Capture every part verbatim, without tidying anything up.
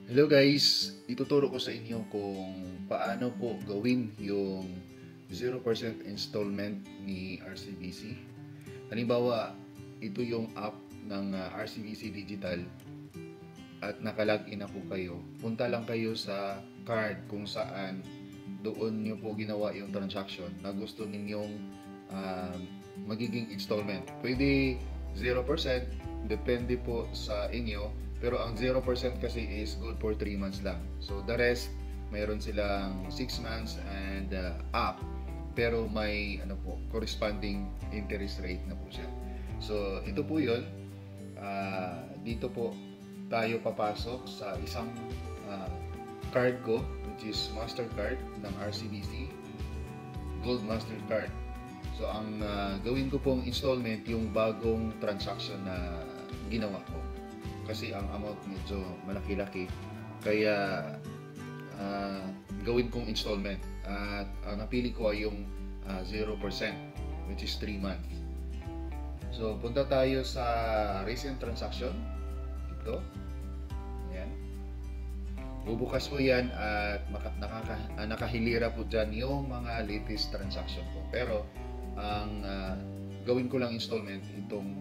Hello guys, ituturo ko sa inyo kung paano po gawin yung zero percent installment ni R C B C. Halimbawa, ito yung app ng uh, R C B C Digital at nakalagin na po kayo. Punta lang kayo sa card kung saan doon nyo po ginawa yung transaction na gusto ninyong uh, magiging installment. Pwede zero percent, depende po sa inyo. Pero ang zero percent kasi is good for three months lang. So the rest, mayroon silang six months and uh, up. Pero may ano po, corresponding interest rate na po siya. So ito po 'yon. Uh, dito po tayo papasok sa isang uh, card ko, which is Mastercard ng R C B C, Gold Mastercard. So ang uh, gawin ko pong installment yung bagong transaction na ginawa ko. Kasi ang amount medyo malaki-laki, kaya uh, gawin kong installment at ang napili ko ay yung uh, zero percent, which is three months. So punta tayo sa recent transaction ito. Ayan, bubukas ko yan at maka, nakaka, uh, nakahilira po dyan yung mga latest transaction ko, pero ang uh, gawin ko lang installment itong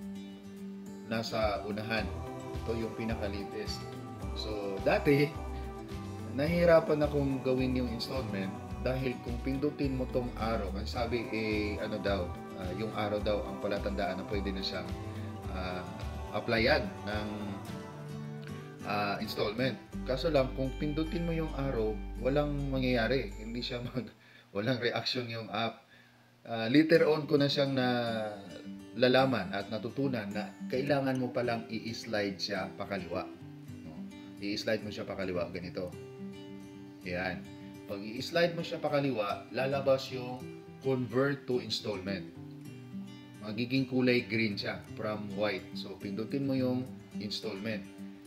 nasa unahan. Ito yung pinaka-latest. So, dati, nahihirapan akong gawin yung installment dahil kung pindutin mo tong araw, kasi sabi, eh, ano daw, uh, yung araw daw ang palatandaan na pwede na siyang uh, applyan ng uh, installment. Kaso lang, kung pindutin mo yung araw, walang mangyayari. Hindi siya mag, walang reaction yung app. Uh, later on ko na siyang na lalaman at natutunan na kailangan mo palang i-slide siya pakaliwa. No? I-slide mo siya pakaliwa, ganito. Yan. Pag i-slide mo siya pakaliwa, lalabas yung convert to installment. Magiging kulay green siya from white. So, pindutin mo yung installment.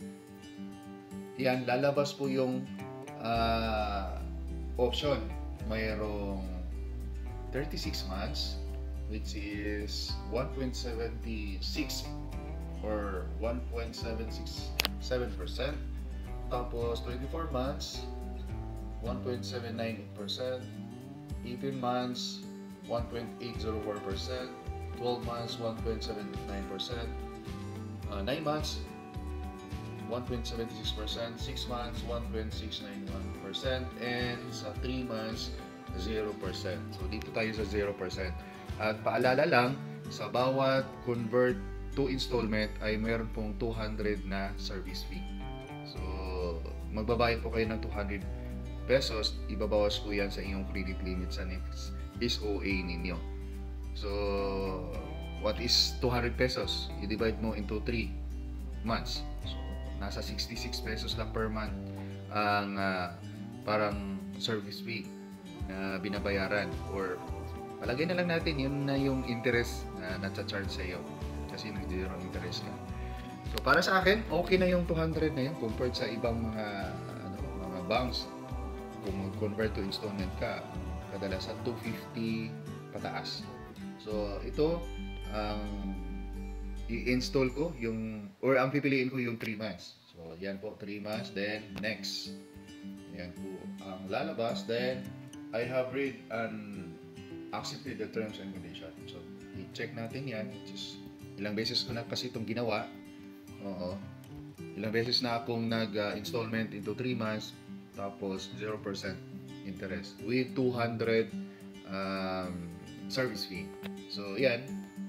Yan, lalabas po yung uh, option. Mayroong thirty-six months, which is one point seven six or one point seven six seven percent. Tapos twenty-four months, one point seven nine eight percent. eighteen months, one point eight zero four percent. twelve months, one point seven nine percent. Uh, nine months, one point seven six percent. six months, one point six nine one percent. And sa three months, zero percent. So dito tayo sa zero percent. At paalala lang, sa bawat convert to installment ay mayroon pong two hundred na service fee. So, magbabayad po kayo ng two hundred pesos, ibabawas po yan sa inyong credit limit sa next S O A ninyo. So, what is two hundred pesos? I-divide mo into three months. So, nasa sixty-six pesos lang per month ang uh, parang service fee na binabayaran, or palagay na lang natin yun na yung interest na nata-charge sa iyo kasi nag-zero interest ka. So para sa akin, okay na yung two hundred na yun compared sa ibang mga ano, mga banks. Kung mag-convert to installment ka, kadalasan two fifty pataas. So ito ang i-install ko yung, or ang pipiliin ko yung three months. So yan po, three months, then next. Yan po ang lalabas, then I have read and accepted the terms and conditions. So, i-check natin yan. Just, ilang beses ko na kasi itong ginawa. Oo. Ilang beses na akong nag-installment into three months, tapos zero percent interest with two hundred um, service fee. So, yan.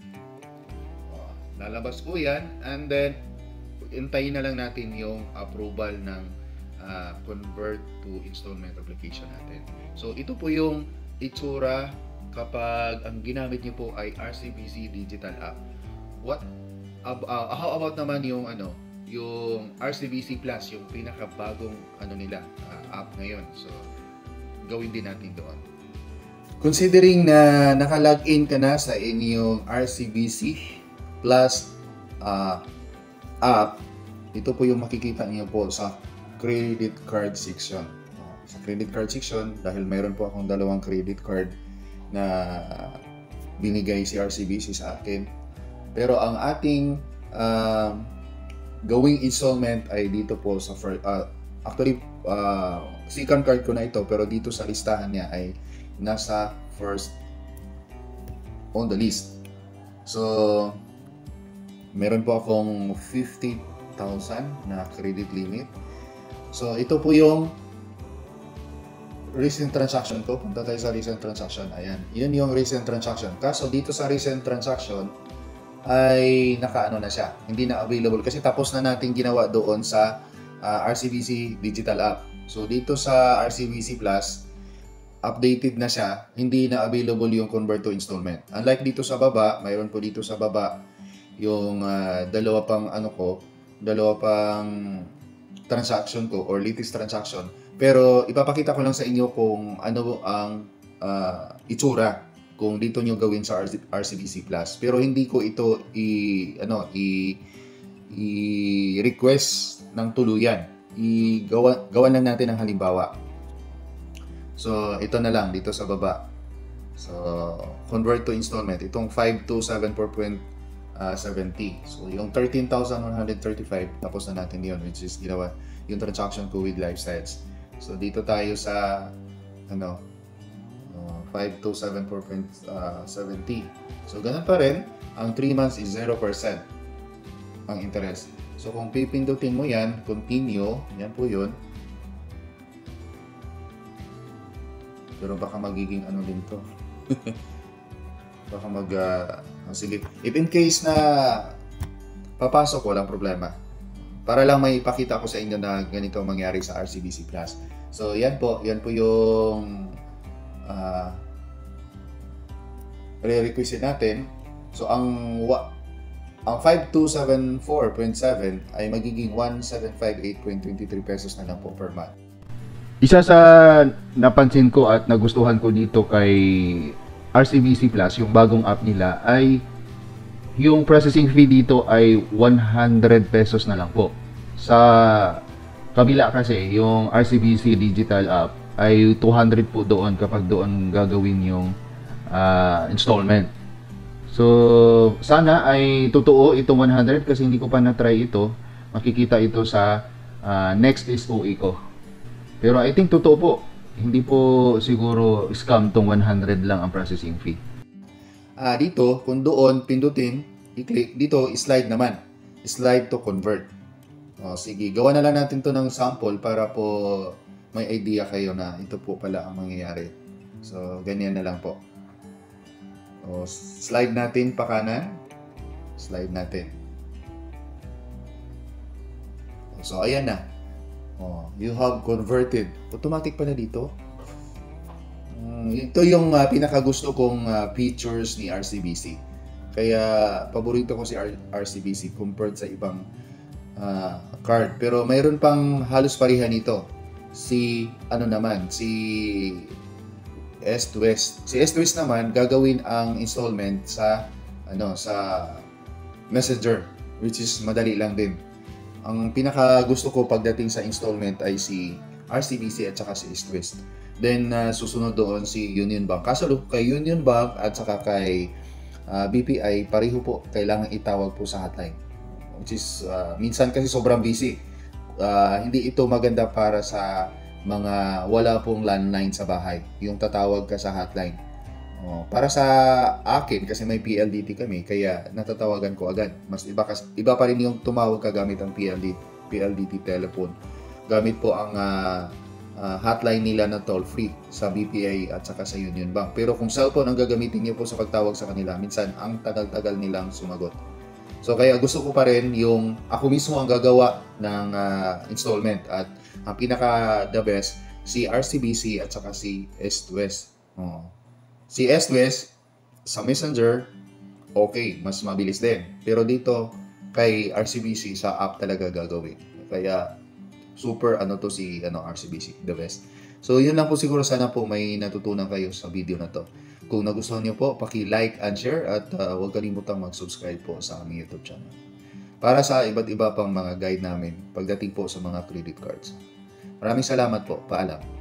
Oh, lalabas po yan. And then, intayin na lang natin yung approval ng uh, convert to installment application natin. So, ito po yung itsura kapag ang ginamit niyo po ay R C B C Digital App. What uh, uh, how about naman yung ano, yung R C B C Plus, yung pinakabagong ano nila, uh, app ngayon. So gawin din natin doon. Considering na naka-login ka na sa inyong R C B C Plus uh, app, ito po yung makikita niyo po sa credit card section. Sa credit card section, dahil mayroon po akong dalawang credit card na binigay si R C B C sa akin. Pero ang ating uh, gawing installment ay dito po sa first, uh, actually, uh, second card ko na ito, pero dito sa listahan niya ay nasa first on the list. So, meron po akong fifty thousand na credit limit. So, ito po yung recent transaction ko. Punta tayo sa recent transaction. Ayan. Yun yung recent transaction. Kaso dito sa recent transaction ay nakaano na siya. Hindi na available kasi tapos na natin ginawa doon sa uh, R C B C Digital App. So dito sa R C B C Plus, updated na siya. Hindi na available yung convert to installment. Unlike dito sa baba, mayroon po dito sa baba yung uh, dalawa pang ano ko, dalawa pang transaction ko or latest transaction. Pero ipapakita ko lang sa inyo kung ano ang uh, itsura kung dito nyo gawin sa R C B C Plus. Pero hindi ko ito i ano i i-request ng tuluyan. I-gawa gawan lang natin ng halimbawa. So ito na lang dito sa baba. So convert to installment itong five two seven four point seven zero. So yung thirteen thousand one hundred thirty-five tapos na natin 'yon, which is ginawa yung transaction ko with Lifestyles. So dito tayo sa ano uh, five two seven four point seven zero. So ganun pa rin, ang three months is zero percent ang interest. So kung pipindutin mo yan, continue, yan po yun. Pero baka magiging ano din to. Baka mag uh, sige. If in case na papasok, walang problema. Para lang may ipakita ko sa inyo na ganito ang mangyari sa R C B C Plus. So, yan po. Yan po yung uh, re-requisite natin. So, ang ang five two seven four point seven ay magiging one seven five eight point two three pesos na lang po per month. Isa sa napansin ko at nagustuhan ko dito kay R C B C Plus, yung bagong app nila, ay yung processing fee dito ay one hundred pesos na lang po. Sa kabila kasi, yung R C B C Digital App ay two hundred po doon kapag doon gagawin yung uh, installment. So, sana ay totoo itong one hundred kasi hindi ko pa na-try ito. Makikita ito sa uh, next is O E ko. Pero I think totoo po. Hindi po siguro scam tong one hundred lang ang processing fee. Ah, dito, kung doon pindutin, i-click dito, slide naman. Slide to convert. O, sige, gawa na lang natin to ng sample para po may idea kayo na ito po pala ang mangyayari. So, ganyan na lang po. O, slide natin pa kanan. Slide natin. So, ayan na. Oh, you have converted. Automatic pala dito. Um, ito yung uh, pinakagusto kong uh, features ni R C B C. Kaya paborito ko si R C B C compared sa ibang uh, card. Pero mayroon pang halos pareha nito. Si ano naman, si S two S. Si S two S naman gagawin ang installment sa ano sa Messenger, which is madali lang din. Ang pinaka gusto ko pagdating sa installment ay si R C B C at saka si East West. Then uh, susunod doon si Union Bank. Kaso kay Union Bank at saka kay uh, B P I, pareho po kailangan itawag po sa hotline. Which is uh, minsan kasi sobrang busy. Uh, hindi ito maganda para sa mga wala pong landline sa bahay. Yung tatawag ka sa hotline. Oh, para sa akin kasi may P L D T kami kaya natatawagan ko agad. Mas iba kasi iba pa rin yung tumawag ka gamit ang P L D T telephone. Gamit po ang uh, uh, hotline nila na toll free sa B P I at saka sa Union Bank. Pero kung cellphone ang gagamitin niyo po sa pagtawag sa kanila, minsan ang tagal-tagal nilang sumagot. So kaya gusto ko pa rin yung ako mismo ang gagawa ng uh, installment at ang pinaka the best si R C B C at saka si S two S. Oh. Si S two S sa Messenger, okay, mas mabilis din. Pero dito, kay R C B C, sa app talaga gagawin. Kaya, super ano to si ano, R C B C, the best. So, yun lang po siguro. Sana po may natutunan kayo sa video na to. Kung nagustuhan niyo po, paki-like and share at uh, huwag kalimutang mag-subscribe po sa aming YouTube channel. Para sa iba't iba pang mga guide namin pagdating po sa mga credit cards. Maraming salamat po. Paalam.